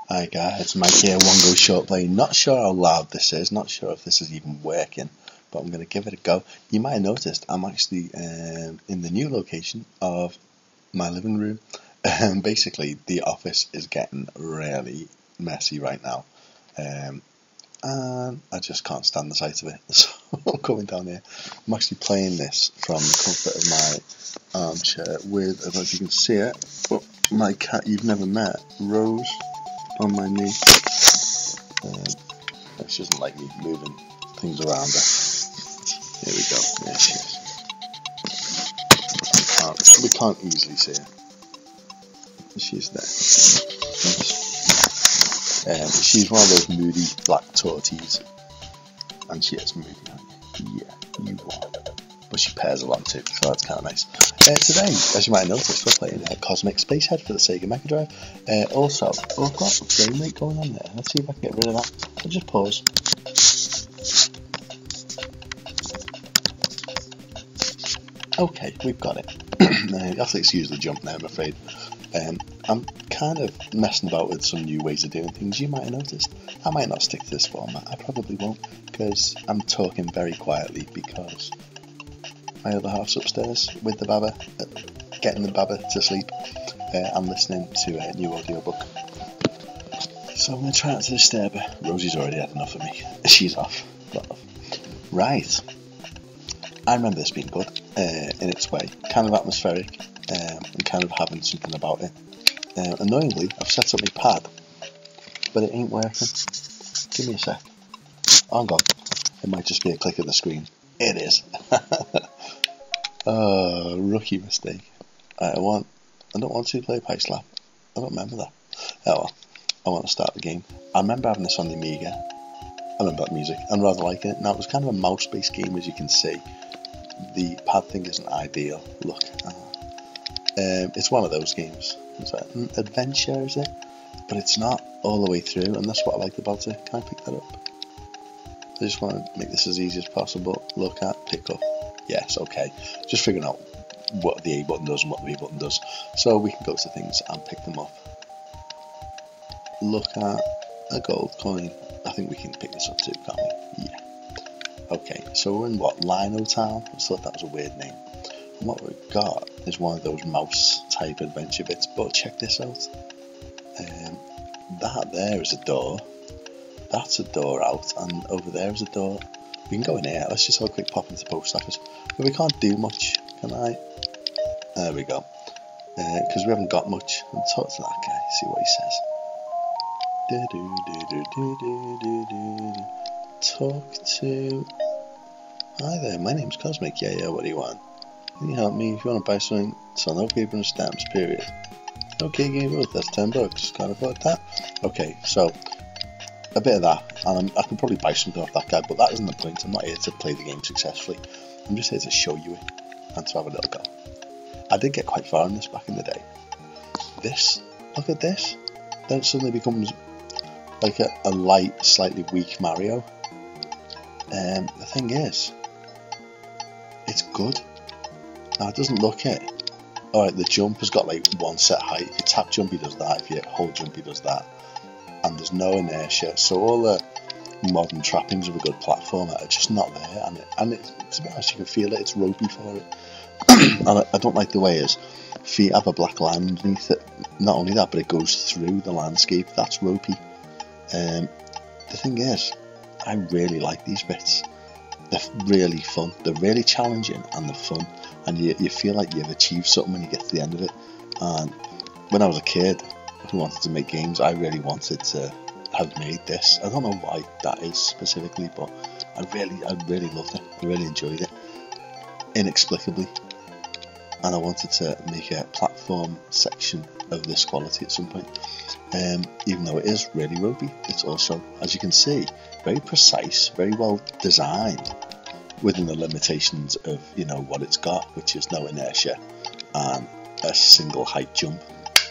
Hi guys, Mike here, One Go ShortPlay. Not sure how loud this is, not sure if this is even working, but I'm going to give it a go. You might have noticed I'm actually in the new location of my living room. Basically, the office is getting really messy right now, and I just can't stand the sight of it, so I'm coming down here. I'm actually playing this from the comfort of my armchair with, I don't know if you can see it, but my cat you've never met, Rose, on my knee. She doesn't like me moving things around her. Here we go. There she is. We can't easily see her. She's there. She's one of those moody black torties, and she is moody. Yeah, you are. But she pairs along too, so that's kind of nice. Today, as you might have noticed, we're playing Cosmic Spacehead for the Sega Mega Drive. Also, I've got a frame rate going on there. Let's see if I can get rid of that. I'll just pause. Okay, we've got it. You have to excuse the jump now, I'm afraid. I'm kind of messing about with some new ways of doing things. You might have noticed. I might not stick to this format. I probably won't, because I'm talking very quietly because my other half's upstairs with the baba, getting the baba to sleep. I'm listening to a new audiobook. So I'm going to try not to disturb her. Rosie's already had enough of me. She's off. Right. I remember this being good in its way. Kind of atmospheric and kind of having something about it. Annoyingly, I've set up my pad, but it ain't working. Give me a sec. Hang on. It might just be a click of the screen. It is. Oh, rookie mistake. I don't want to play Pike Slap. I don't remember that. Oh well, I want to start the game. I remember having this on the Amiga. I remember that music and rather liking it. Now, it was kind of a mouse-based game, as you can see. The pad thing isn't ideal. Look, it's one of those games. It's like an adventure, is it? But it's not all the way through, and that's what I liked about it. Can I pick that up? I just want to make this as easy as possible. Look at, pick up. Yes, okay. Just figuring out what the A button does and what the B button does. So we can go to things and pick them up. Look at a gold coin. I think we can pick this up too, can't we? Yeah. Okay, so we're in what? Lino Town? I thought that was a weird name. And what we've got is one of those mouse type adventure bits. But check this out. That there is a door. That's a door out, and over there is a door. We can go in here. Let's just have a quick pop into the post office. But we can't do much, can I? There we go. Because we haven't got much. I'll talk to that guy, see what he says. Talk to... Hi there, my name's Cosmic. Yeah, what do you want? Can you help me if you want to buy something? So no paper and stamps, period. Okay, give me both. That's $10. Can't afford that. Okay, so... a bit of that, and I could probably buy something off that guy, but that isn't the point. I'm not here to play the game successfully. I'm just here to show you it and to have a little go. I did get quite far in this back in the day. This, look at this. Then it suddenly becomes like a light, slightly weak Mario. The thing is, it's good. Now it doesn't look it. Alright, the jump has got like one set height. If you tap jump, he does that. If you hold jump, he does that. And there's no inertia, so all the modern trappings of a good platformer are just not there, and it, to be honest, you can feel it, it's ropey for it. And I don't like the way his feet have a black line underneath it. Not only that, but it goes through the landscape. That's ropey. The thing is, I really like these bits. They're really fun, they're really challenging, and they're fun, and you feel like you've achieved something when you get to the end of it. And when I was a kid who wanted to make games, I really wanted to have made this. I don't know why that is specifically, but I really loved it. I really enjoyed it, inexplicably. And I wanted to make a platform section of this quality at some point. Even though it is really ropey, it's also, as you can see, very precise, very well designed within the limitations of, you know, what it's got, which is no inertia and a single height jump.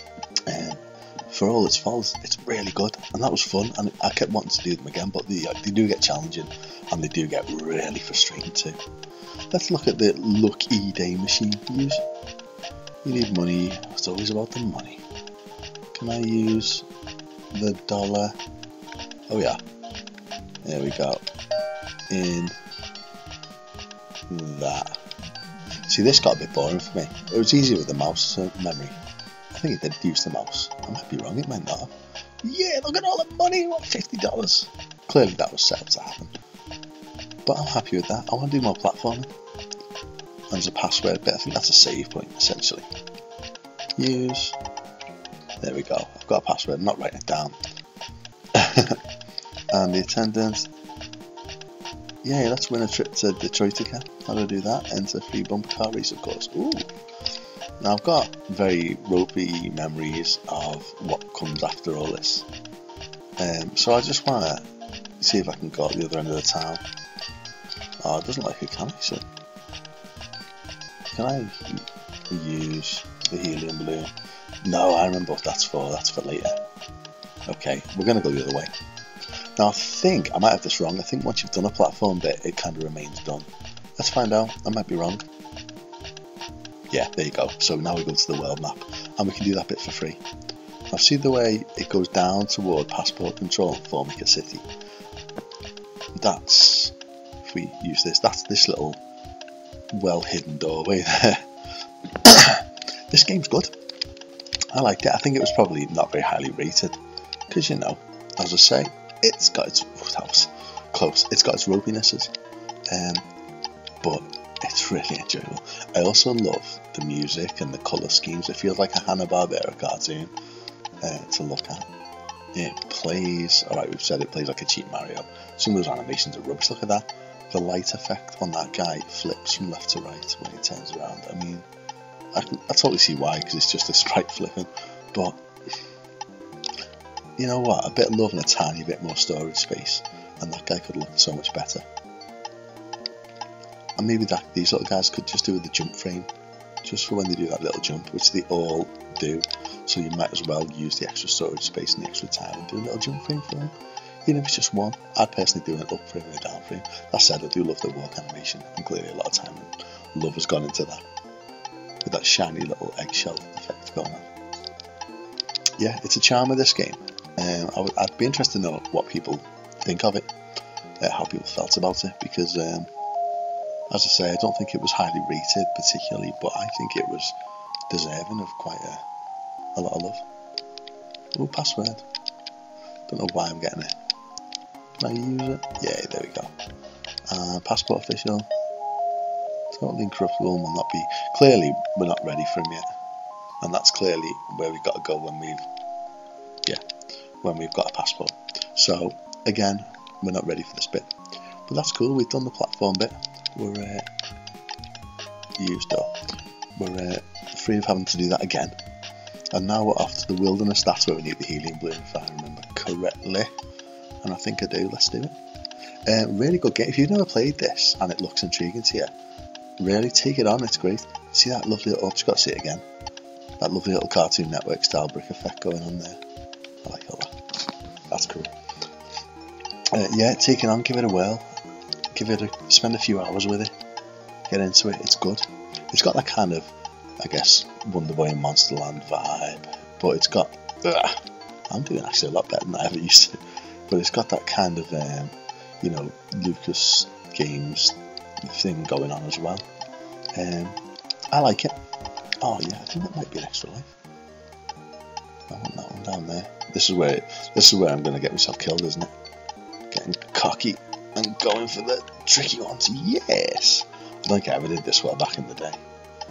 For all its faults, it's really good, and that was fun, and I kept wanting to do them again, but they do get challenging, and they do get really frustrating too. Let's look at the Lucky Day machine. You need money. It's always about the money. Can I use the dollar. Oh yeah. There we go. In that. See, this got a bit boring for me. It was easier with the mouse memory. I think it did use the mouse. I might be wrong, it might not have. Yeah, look at all the money, what, $50? Clearly that was set up to happen. But I'm happy with that. I want to do more platforming. And there's a password bit, I think that's a save point, essentially. Use. There we go. I've got a password, I'm not writing it down. And the attendant. Yeah, let's win a trip to Detroit again. How do I do that? Enter free bumper car race, of course. Ooh. Now I've got very ropey memories of what comes after all this. So I just want to see if I can go at the other end of the town. Oh, it doesn't like it, can I? So, can I use the helium balloon? No, I remember what that's for. That's for later. Okay, we're going to go the other way. Now I think, I might have this wrong, I think once you've done a platform bit, it kind of remains done. Let's find out, I might be wrong. Yeah, there you go. So now we go to the world map, and we can do that bit for free. Now see the way it goes down toward passport control and Formica City? That's, if we use this, that's this little well-hidden doorway there. This game's good. I liked it. I think it was probably not very highly rated, because you know, as I say, it's got its, that was close, it's got its ropinesses, but it's really enjoyable. I also love the music and the colour schemes. It feels like a Hanna-Barbera cartoon to look at. It plays, alright, we've said it plays like a cheap Mario. Some of those animations are rubbish. Look at that. The light effect on that guy flips from left to right when he turns around. I mean, I totally see why, because it's just a sprite flipping, but you know what, a bit of love and a tiny bit more storage space, and that guy could look so much better. And maybe these little guys could just do with the jump frame, just for when they do that little jump, which they all do, so you might as well use the extra storage space and the extra time and do a little jump frame for them. Even if it's just one, I'd personally do an up frame and a down frame. That said, I do love the walk animation, and clearly a lot of time and love has gone into that, with that shiny little eggshell effect going on. Yeah, it's a charm of this game. I'd be interested to know what people think of it, how people felt about it, because as I say, I don't think it was highly rated particularly, but I think it was deserving of quite a lot of love. Ooh, password. Don't know why I'm getting it. Can I use it? Yeah, there we go. Passport official. Totally incorruptible will not be. Clearly, we're not ready for him yet, and that's clearly where we've got to go when we've got a passport. So again, we're not ready for this bit, but that's cool. We've done the platform bit. We're used up. We're free of having to do that again, and now we're off to the wilderness. That's where we need the helium balloon, if I remember correctly, and I think I do. Let's do it. Really good game. If you've never played this and it looks intriguing to you, really take it on. It's great. See that lovely little, just got to see it again, that lovely little Cartoon Network style brick effect going on there. I like all that. That's cool. Yeah, take it on, give it a whirl, spend a few hours with it, get into it. It's good. It's got that kind of, I guess, Wonder Boy and Monsterland vibe, but it's got, I'm doing actually a lot better than I ever used to, but it's got that kind of, you know, Lucas Games thing going on as well. I like it. Oh yeah, I think that might be an extra life. I want that one down there. This is where I'm going to get myself killed, isn't it? Getting cocky and going for the tricky ones. Yes! I don't think I ever did this well back in the day.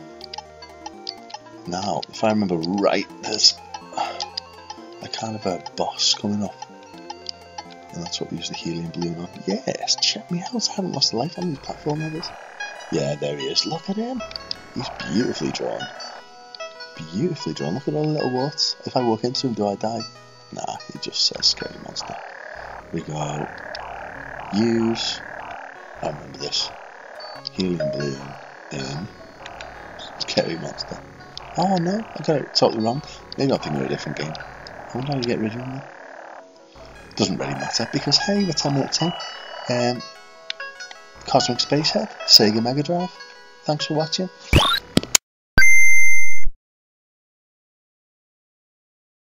Now, if I remember right, there's a kind of a boss coming up, and that's what we use the helium balloon on. Yes, check me out. I haven't lost a life on these platform levels. Yeah, there he is. Look at him. He's beautifully drawn. Beautifully drawn. Look at all the little warts. If I walk into him, do I die? Nah, he just says scary monster. We go. Use. I remember this. Helium balloon in. Scary monster. Oh no, I got it totally wrong. Maybe I'm thinking of a different game. I wonder how you get rid of him then. Doesn't really matter because hey, we're 10 minutes in. Cosmic Spacehead, Sega Mega Drive. Thanks for watching.